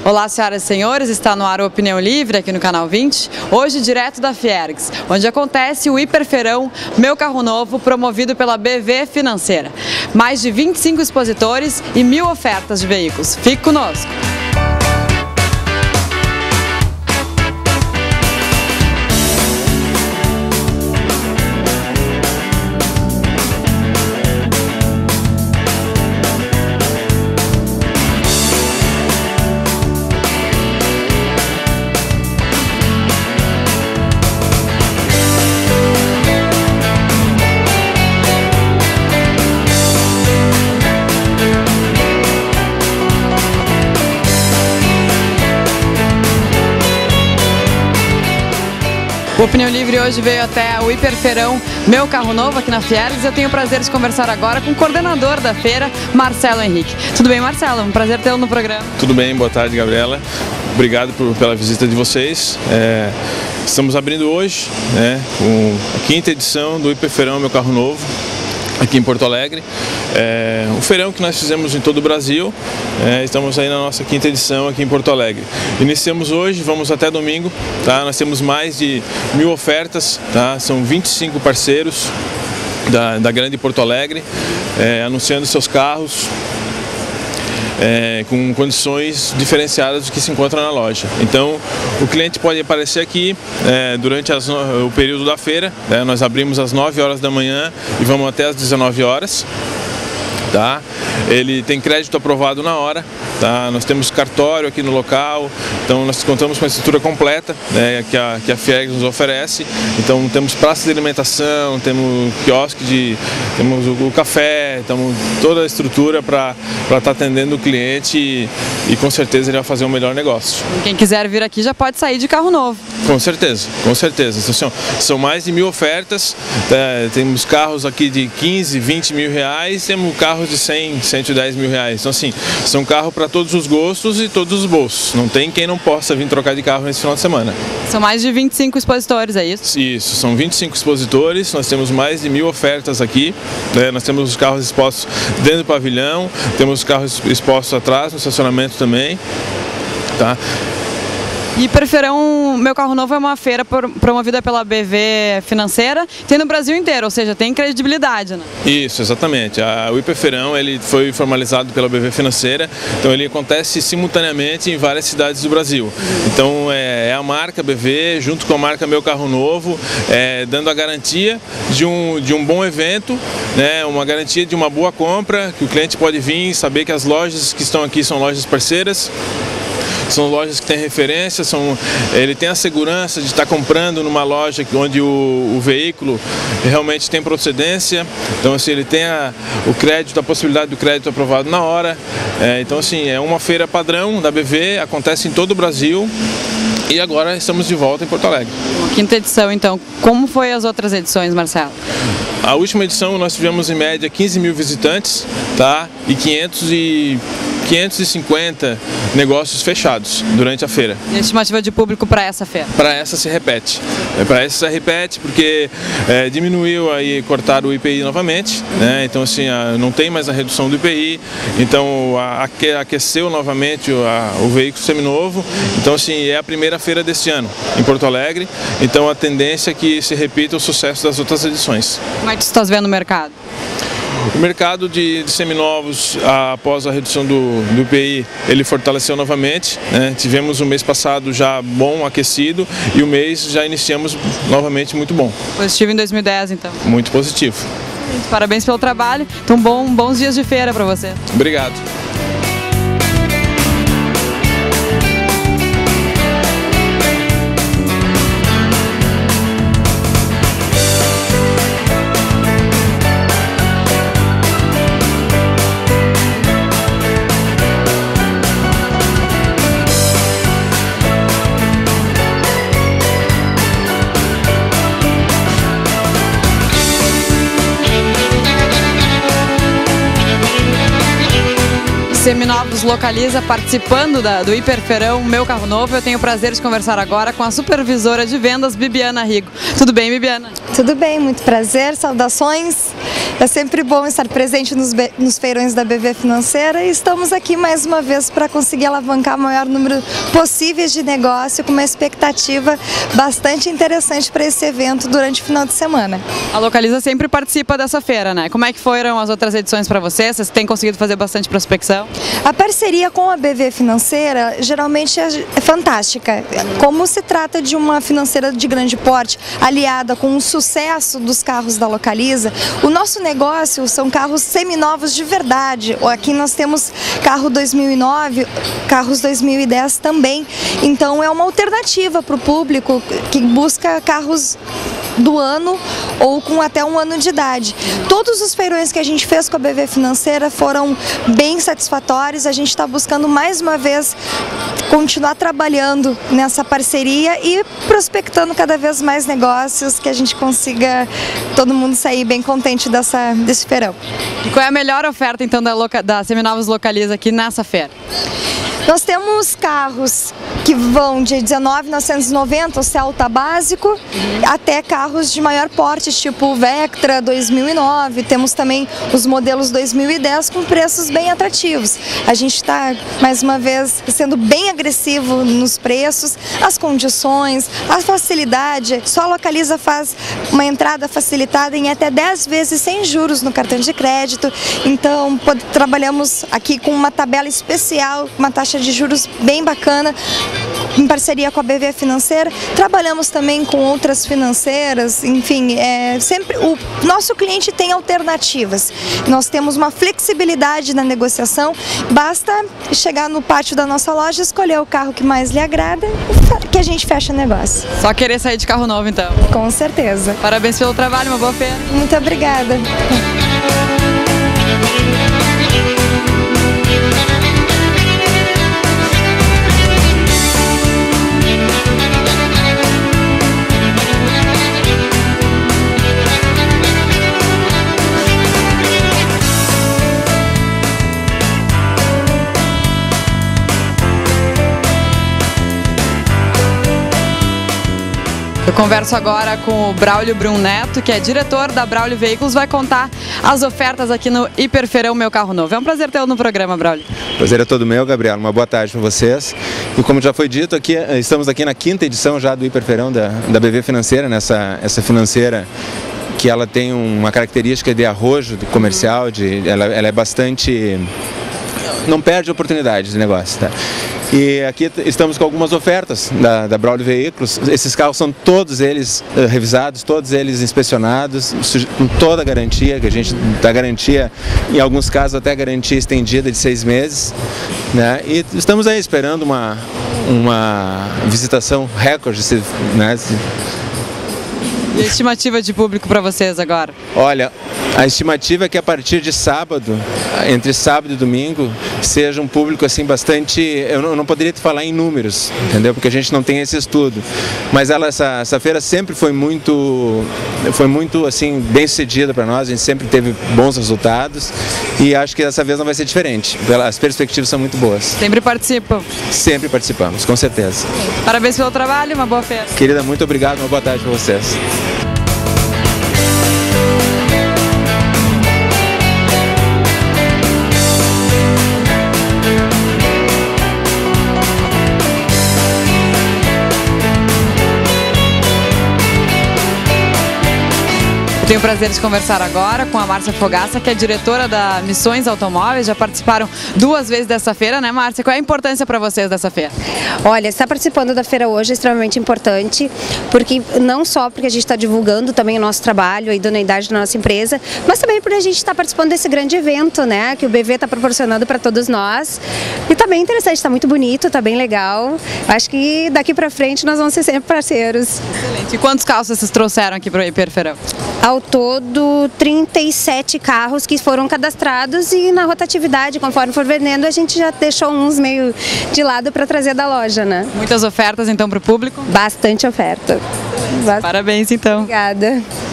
Olá, senhoras e senhores, está no ar o Opinião Livre aqui no Canal 20, hoje direto da Fiergs, onde acontece o Hiperfeirão Meu Carro Novo, promovido pela BV Financeira. Mais de 25 expositores e 1000 ofertas de veículos. Fique conosco! O Opinião Livre hoje veio até o Hiperfeirão Meu Carro Novo aqui na Fiergs. Eu tenho o prazer de conversar agora com o coordenador da feira, Marcelo Henrique. Tudo bem, Marcelo? Um prazer tê-lo no programa. Tudo bem, boa tarde, Gabriela. Obrigado pela visita de vocês. Estamos abrindo hoje a 5ª edição do Hiperfeirão Meu Carro Novo, aqui em Porto Alegre. Um feirão que nós fizemos em todo o Brasil. Estamos aí na nossa 5ª edição aqui em Porto Alegre. Iniciamos hoje, vamos até domingo, tá? Nós temos mais de 1000 ofertas, tá? São 25 parceiros da Grande Porto Alegre, anunciando seus carros, com condições diferenciadas do que se encontra na loja. Então, o cliente pode aparecer aqui durante o período da feira. Nós abrimos às 9 horas da manhã e vamos até às 19 horas. Tá? Ele tem crédito aprovado na hora, tá? Nós temos cartório aqui no local, então nós contamos com a estrutura completa que a Fiergs nos oferece. Então temos praça de alimentação, temos quiosque, temos o café, temos toda a estrutura para estar atendendo o cliente e com certeza ele vai fazer um melhor negócio. Quem quiser vir aqui já pode sair de carro novo. Com certeza, com certeza. Então, são mais de 1000 ofertas, temos carros aqui de 15, 20 mil reais, temos carros de 100, 110 mil reais. Então assim, são carros para todos os gostos e todos os bolsos. Não tem quem não possa vir trocar de carro nesse final de semana. São mais de 25 expositores, é isso? Isso, são 25 expositores, nós temos mais de 1000 ofertas aqui. Nós temos os carros expostos dentro do pavilhão, temos os carros expostos atrás, no estacionamento também. Tá? Hiperfeirão Meu Carro Novo é uma feira promovida pela BV Financeira, tem no Brasil inteiro, ou seja, tem credibilidade, né? Isso, exatamente. O Hiperfeirão ele foi formalizado pela BV Financeira, então ele acontece simultaneamente em várias cidades do Brasil. Então é a marca BV junto com a marca Meu Carro Novo, dando a garantia de um bom evento, né? Uma garantia de uma boa compra, que o cliente pode vir, saber que as lojas que estão aqui são lojas parceiras. São lojas que têm referência, ele tem a segurança de estar comprando numa loja onde o veículo realmente tem procedência. Então assim, ele tem a possibilidade do crédito aprovado na hora. Então assim, é uma feira padrão da BV, acontece em todo o Brasil. E agora estamos de volta em Porto Alegre. 5ª edição, então. Como foi as outras edições, Marcelo? A última edição nós tivemos em média 15 mil visitantes, tá? E 550 negócios fechados durante a feira. E a estimativa de público para essa feira? Para essa se repete. Para essa se repete porque diminuiu aí, cortaram o IPI novamente, né? Então assim, não tem mais a redução do IPI, então aqueceu novamente o veículo seminovo. Então assim, é a primeira feira deste ano em Porto Alegre, então a tendência é que se repita o sucesso das outras edições. Como é que você está vendo o mercado? O mercado de seminovos, após a redução do IPI, ele fortaleceu novamente, né? Tivemos o mês passado já bom, aquecido, e o mês já iniciamos novamente muito bom. Positivo em 2010, então? Muito positivo. Parabéns pelo trabalho, então bons dias de feira para você. Obrigado. Seminovos localiza participando do Hiperfeirão Meu Carro Novo. Eu tenho o prazer de conversar agora com a supervisora de vendas, Bibiana Rigo. Tudo bem, Bibiana? Tudo bem, muito prazer, saudações. É sempre bom estar presente nos feirões da BV Financeira e estamos aqui mais uma vez para conseguir alavancar o maior número possível de negócio com uma expectativa bastante interessante para esse evento durante o final de semana. A Localiza sempre participa dessa feira, né? Como é que foram as outras edições para vocês? Vocês têm conseguido fazer bastante prospecção? A parceria com a BV Financeira geralmente é fantástica. Como se trata de uma financeira de grande porte, aliada com o sucesso dos carros da Localiza, o nosso negócio são carros seminovos de verdade. Aqui nós temos carro 2009, carros 2010 também. Então é uma alternativa para o público que busca carros do ano ou com até 1 ano de idade. Todos os feirões que a gente fez com a BV Financeira foram bem satisfatórios. A gente está buscando mais uma vez continuar trabalhando nessa parceria e prospectando cada vez mais negócios, que a gente consiga todo mundo sair bem contente desse feirão. E qual é a melhor oferta então da Seminovos Localiza aqui nessa feira? Nós temos carros que vão de 19.990, o Celta básico, até carros de maior porte, tipo o Vectra 2009. Temos também os modelos 2010 com preços bem atrativos. A gente está, mais uma vez, sendo bem agressivo nos preços, as condições, a facilidade. Só a Localiza faz uma entrada facilitada em até 10 vezes sem juros no cartão de crédito. Então, trabalhamos aqui com uma tabela especial, uma taxa de juros bem bacana, em parceria com a BV Financeira. Trabalhamos também com outras financeiras, enfim, sempre o nosso cliente tem alternativas. Nós temos uma flexibilidade na negociação, basta chegar no pátio da nossa loja, escolher o carro que mais lhe agrada, que a gente fecha o negócio. Só querer sair de carro novo então. Com certeza. Parabéns pelo trabalho, uma boa feira. Muito obrigada. Eu converso agora com o Braulio Brum Neto, que é diretor da Braulio Veículos, vai contar as ofertas aqui no Hiperfeirão Meu Carro Novo. É um prazer tê-lo no programa, Braulio. Prazer é todo meu, Gabriela. Uma boa tarde para vocês. E como já foi dito, estamos aqui na 5ª edição já do Hiperfeirão da BV Financeira, essa financeira que ela tem uma característica de arrojo de comercial, ela é bastante... não perde oportunidade de negócio, tá? E aqui estamos com algumas ofertas da Braulio Veículos. Esses carros são todos eles revisados, todos eles inspecionados, com toda a garantia, que a gente dá garantia, em alguns casos até garantia estendida de 6 meses, né? E estamos aí esperando uma visitação recorde, né? E a estimativa de público para vocês agora? Olha, a estimativa é que a partir de sábado, entre sábado e domingo, seja um público assim bastante... Eu não poderia te falar em números, entendeu? Porque a gente não tem esse estudo. Mas essa feira sempre foi muito assim, bem sucedida para nós, a gente sempre teve bons resultados e acho que dessa vez não vai ser diferente. As perspectivas são muito boas. Sempre participam? Sempre participamos, com certeza. Parabéns pelo trabalho, uma boa feira. Querida, muito obrigado, uma boa tarde para vocês. Eu tenho o prazer de conversar agora com a Márcia Fogaça, que é diretora da Missões Automóveis. Já participaram 2 vezes dessa feira, né, Márcia? Qual é a importância para vocês dessa feira? Olha, estar participando da feira hoje é extremamente importante, porque não só porque a gente está divulgando também o nosso trabalho, a idoneidade da nossa empresa, mas também porque a gente está participando desse grande evento, né, que o BV está proporcionando para todos nós. E está bem interessante, está muito bonito, está bem legal. Acho que daqui para frente nós vamos ser sempre parceiros. Excelente. E quantos carros vocês trouxeram aqui para o Hiperfeirão? Ao todo, 37 carros que foram cadastrados e na rotatividade, conforme for vendendo, a gente já deixou uns meio de lado para trazer da loja, né? Muitas ofertas então para o público? Bastante oferta. Parabéns então. Obrigada.